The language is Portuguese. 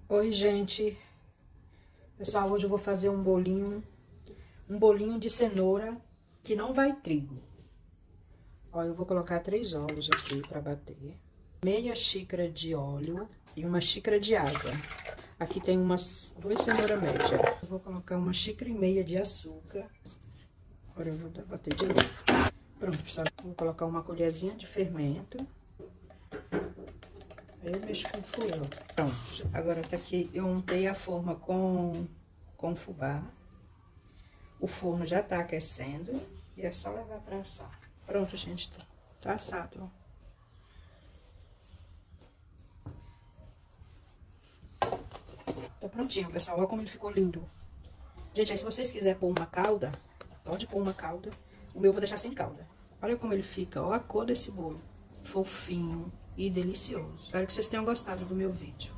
Oi, gente. Pessoal, hoje eu vou fazer um bolinho de cenoura que não vai trigo. Ó, eu vou colocar 3 ovos aqui pra bater. Meia xícara de óleo e uma xícara de água. Aqui tem umas 2 cenouras médias. Eu vou colocar 1,5 xícara de açúcar. Agora eu vou bater de novo. Pronto, pessoal. Vou colocar uma colherzinha de fermento. Aí eu mexo com o fubá. Pronto, agora tá aqui, eu untei a forma com fubá. O forno já tá aquecendo e é só levar pra assar. Pronto, gente, tá assado, ó. Tá prontinho, pessoal, olha como ele ficou lindo. Gente, aí se vocês quiserem pôr uma calda, pode pôr uma calda. O meu eu vou deixar sem calda. Olha como ele fica, ó a cor desse bolo. Fofinho e delicioso. Espero que vocês tenham gostado do meu vídeo.